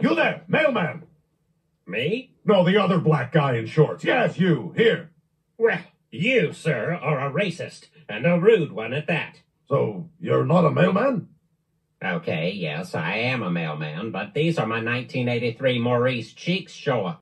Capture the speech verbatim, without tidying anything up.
You there, mailman. Me? No, the other black guy in shorts. Yes, you. Here. Well, you, sir, are a racist, and a rude one at that. So, you're not a mailman? Okay, yes, I am a mailman, but these are my nineteen eighty-three Maurice Cheeks Showa.